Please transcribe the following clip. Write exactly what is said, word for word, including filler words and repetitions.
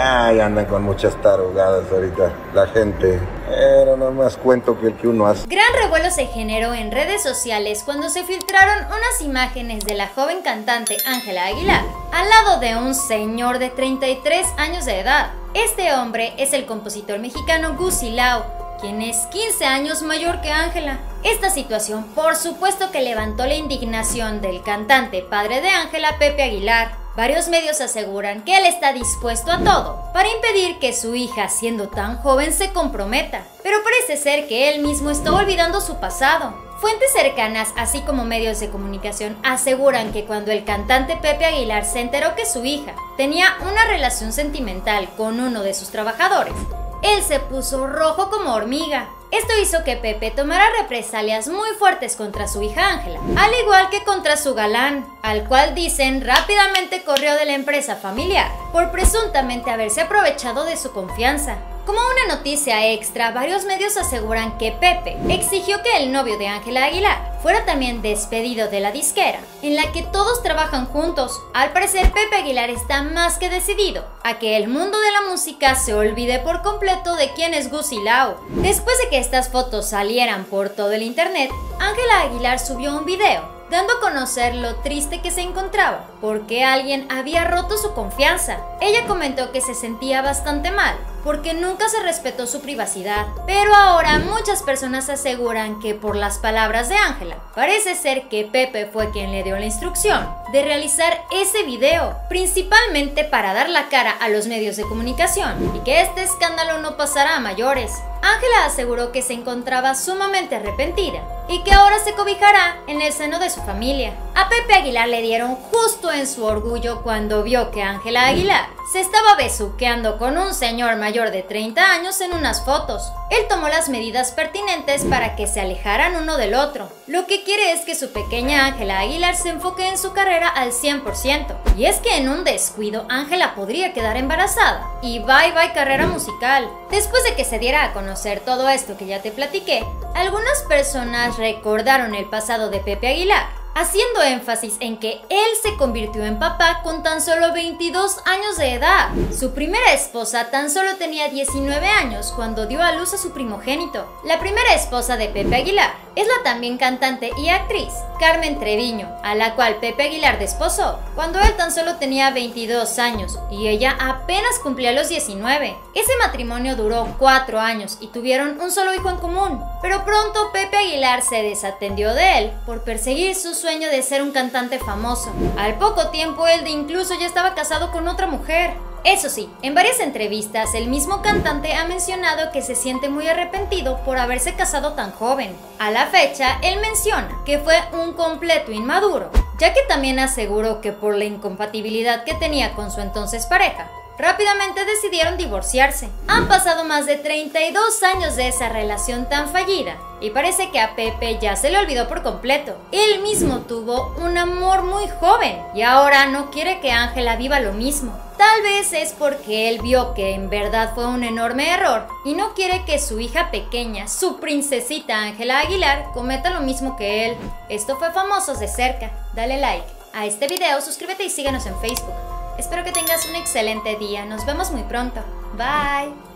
Ay, andan con muchas tarugadas ahorita la gente. Pero nomás cuento que el que uno hace. Gran revuelo se generó en redes sociales cuando se filtraron unas imágenes de la joven cantante Ángela Aguilar al lado de un señor de treinta y tres años de edad. Este hombre es el compositor mexicano Gus Silao, quien es quince años mayor que Ángela. Esta situación, por supuesto, que levantó la indignación del cantante padre de Ángela, Pepe Aguilar. Varios medios aseguran que él está dispuesto a todo para impedir que su hija, siendo tan joven, se comprometa. Pero parece ser que él mismo está olvidando su pasado. Fuentes cercanas, así como medios de comunicación, aseguran que cuando el cantante Pepe Aguilar se enteró que su hija tenía una relación sentimental con uno de sus trabajadores, él se puso rojo como hormiga. Esto hizo que Pepe tomara represalias muy fuertes contra su hija Ángela, al igual que contra su galán, al cual dicen rápidamente corrió de la empresa familiar por presuntamente haberse aprovechado de su confianza. Como una noticia extra, varios medios aseguran que Pepe exigió que el novio de Ángela Aguilar fuera también despedido de la disquera, en la que todos trabajan juntos. Al parecer, Pepe Aguilar está más que decidido a que el mundo de la música se olvide por completo de quién es Gus Silao. Después de que estas fotos salieran por todo el internet, Ángela Aguilar subió un video dando a conocer lo triste que se encontraba, porque alguien había roto su confianza. Ella comentó que se sentía bastante mal, porque nunca se respetó su privacidad. Pero ahora muchas personas aseguran que por las palabras de Ángela, parece ser que Pepe fue quien le dio la instrucción de realizar ese video, principalmente para dar la cara a los medios de comunicación y que este escándalo no pasara a mayores. Ángela aseguró que se encontraba sumamente arrepentida y que ahora se cobijará en el seno de su familia. A Pepe Aguilar le dieron justo en su orgullo cuando vio que Ángela Aguilar se estaba besuqueando con un señor mayor de treinta años en unas fotos. Él tomó las medidas pertinentes para que se alejaran uno del otro. Lo que quiere es que su pequeña Ángela Aguilar se enfoque en su carrera al cien por ciento. Y es que en un descuido Ángela podría quedar embarazada y bye bye carrera musical. Después de que se diera a conocer todo esto que ya te platiqué, algunas personas recordaron el pasado de Pepe Aguilar, haciendo énfasis en que él se convirtió en papá con tan solo veintidós años de edad. Su primera esposa tan solo tenía diecinueve años cuando dio a luz a su primogénito. La primera esposa de Pepe Aguilar es la también cantante y actriz Carmen Treviño, a la cual Pepe Aguilar desposó cuando él tan solo tenía veintidós años y ella apenas cumplía los diecinueve. Ese matrimonio duró cuatro años y tuvieron un solo hijo en común, pero pronto Pepe Aguilar se desatendió de él por perseguir sus sueño de ser un cantante famoso. Al poco tiempo él de incluso ya estaba casado con otra mujer. Eso sí, en varias entrevistas el mismo cantante ha mencionado que se siente muy arrepentido por haberse casado tan joven. A la fecha, él menciona que fue un completo inmaduro, ya que también aseguró que por la incompatibilidad que tenía con su entonces pareja, rápidamente decidieron divorciarse. Han pasado más de treinta y dos años de esa relación tan fallida y parece que a Pepe ya se le olvidó por completo. Él mismo tuvo un amor muy joven y ahora no quiere que Ángela viva lo mismo. Tal vez es porque él vio que en verdad fue un enorme error y no quiere que su hija pequeña, su princesita Ángela Aguilar, cometa lo mismo que él. Esto fue Famosos de Cerca. Dale like a este video, suscríbete y síguenos en Facebook. Espero que tengas un excelente día. Nos vemos muy pronto. Bye.